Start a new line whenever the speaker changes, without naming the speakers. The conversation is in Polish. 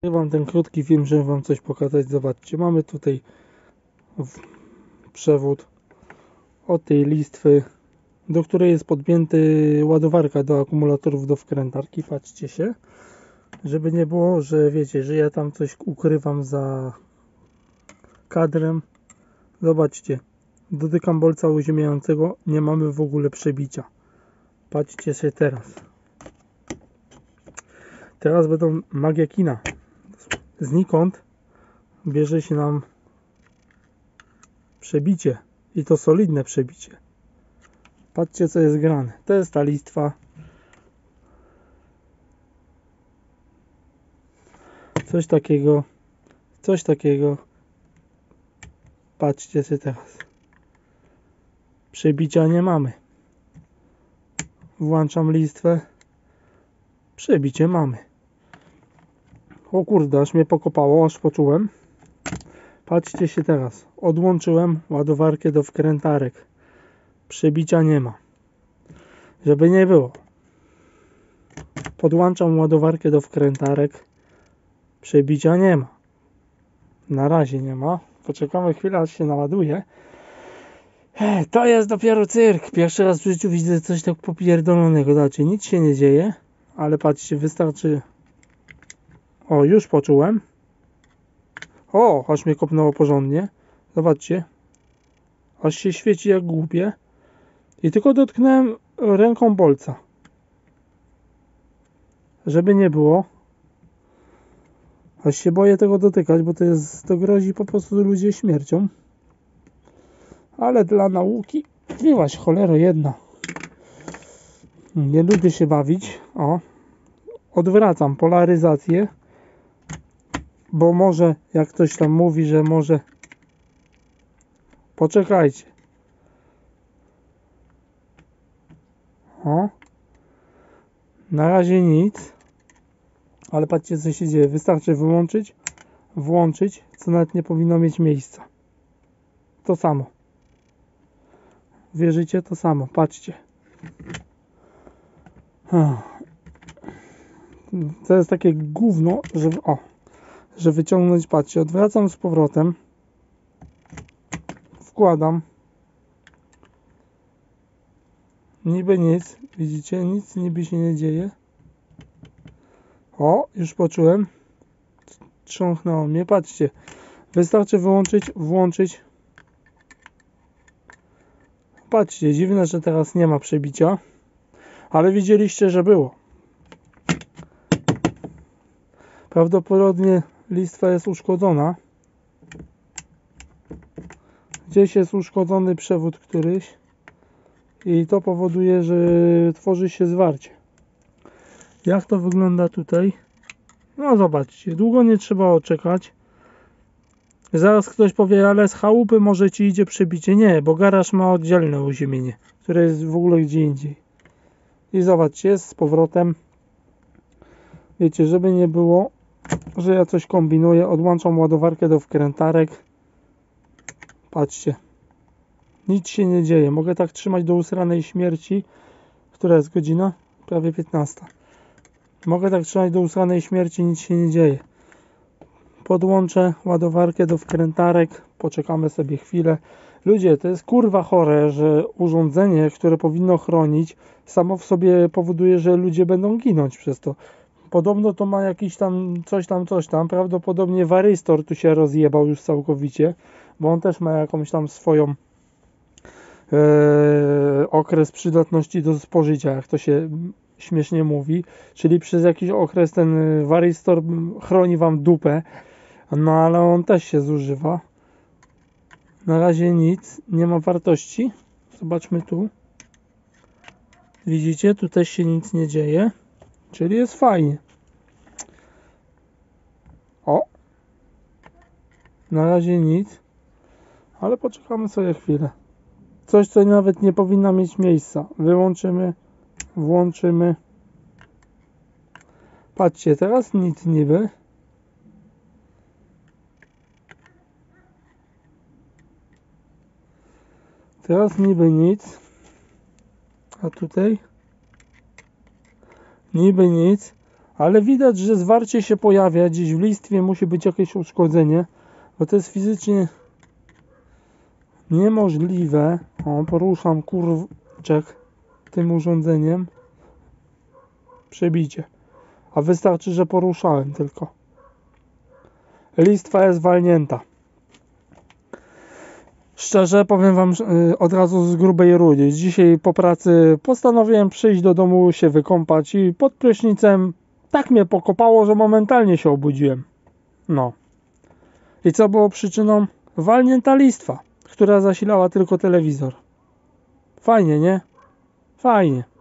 Wam ten krótki film, żeby wam coś pokazać. Zobaczcie, mamy tutaj przewód od tej listwy, do której jest podpięty ładowarka do akumulatorów do wkrętarki. Patrzcie się, żeby nie było, że wiecie, że ja tam coś ukrywam za kadrem. Zobaczcie, dotykam bolca uziemiającego, nie mamy w ogóle przebicia. Patrzcie się teraz. Teraz będą magia kina. Znikąd bierze się nam przebicie i to solidne przebicie. Patrzcie, co jest grane. To jest ta listwa. Coś takiego. Patrzcie się teraz. Przebicia nie mamy. Włączam listwę. Przebicie mamy. O kurde, aż mnie pokopało, aż poczułem. Patrzcie się teraz. Odłączyłem ładowarkę do wkrętarek. Przebicia nie ma. Żeby nie było. Podłączam ładowarkę do wkrętarek. Przebicia nie ma. Na razie nie ma. Poczekamy chwilę, aż się naładuje. To jest dopiero cyrk. Pierwszy raz w życiu widzę coś tak popierdolonego. Znaczy, nic się nie dzieje. Ale patrzcie, wystarczy... O, już poczułem. O, aż mnie kopnęło porządnie. Zobaczcie. Aż się świeci jak głupie. I tylko dotknąłem ręką bolca. Żeby nie było. Aż się boję tego dotykać, bo to grozi po prostu ludzie śmiercią. Ale dla nauki miłaś cholera jedna. Nie lubię się bawić. O. Odwracam polaryzację. Bo może, jak ktoś tam mówi, że może... Poczekajcie. O. Na razie nic. Ale patrzcie, co się dzieje. Wystarczy wyłączyć, włączyć, co nawet nie powinno mieć miejsca. To samo. Wierzycie? To samo. Patrzcie. To jest takie gówno, że wyciągnąć, patrzcie, odwracam z powrotem, wkładam, niby nic, widzicie, nic niby się nie dzieje. O, już poczułem, trząchnęło mnie, patrzcie, wystarczy wyłączyć, włączyć. Patrzcie, dziwne, że teraz nie ma przebicia, ale widzieliście, że było. Prawdopodobnie listwa jest uszkodzona. Gdzieś jest uszkodzony przewód któryś i to powoduje, że tworzy się zwarcie. Jak to wygląda tutaj? No zobaczcie, długo nie trzeba odczekać. Zaraz ktoś powie, ale z chałupy może ci idzie przebicie. Nie, bo garaż ma oddzielne uziemienie, które jest w ogóle gdzie indziej. I zobaczcie, jest z powrotem. Wiecie, żeby nie było, że ja coś kombinuję, odłączam ładowarkę do wkrętarek. Patrzcie. Nic się nie dzieje. Mogę tak trzymać do usranej śmierci. Która jest godzina? Prawie 15. Mogę tak trzymać do usranej śmierci, nic się nie dzieje. Podłączę ładowarkę do wkrętarek. Poczekamy sobie chwilę. Ludzie, to jest kurwa chore, że urządzenie, które powinno chronić, samo w sobie powoduje, że ludzie będą ginąć przez to. Podobno to ma jakiś tam coś tam. Prawdopodobnie warystor tu się rozjebał już całkowicie, bo on też ma jakąś tam swoją okres przydatności do spożycia, jak to się śmiesznie mówi, czyli przez jakiś okres ten warystor chroni wam dupę, no ale on też się zużywa. Na razie nic, nie ma wartości. Zobaczmy tu. Widzicie, tu też się nic nie dzieje, czyli jest fajnie. O! Na razie nic, ale poczekamy sobie chwilę. Coś, co nawet nie powinno mieć miejsca. Wyłączymy, włączymy. Patrzcie, teraz nic niby. Teraz niby nic. A tutaj? Niby nic. Ale widać, że zwarcie się pojawia, gdzieś w listwie musi być jakieś uszkodzenie, bo to jest fizycznie niemożliwe. O, poruszam kurczek tym urządzeniem. Przebicie. A wystarczy, że poruszałem tylko. Listwa jest walnięta. Szczerze powiem wam od razu z grubej rury. Dzisiaj po pracy postanowiłem przyjść do domu, się wykąpać i pod prysznicem tak mnie pokopało, że momentalnie się obudziłem. No. I co było przyczyną? Walnięta listwa, która zasilała tylko telewizor. Fajnie, nie? Fajnie.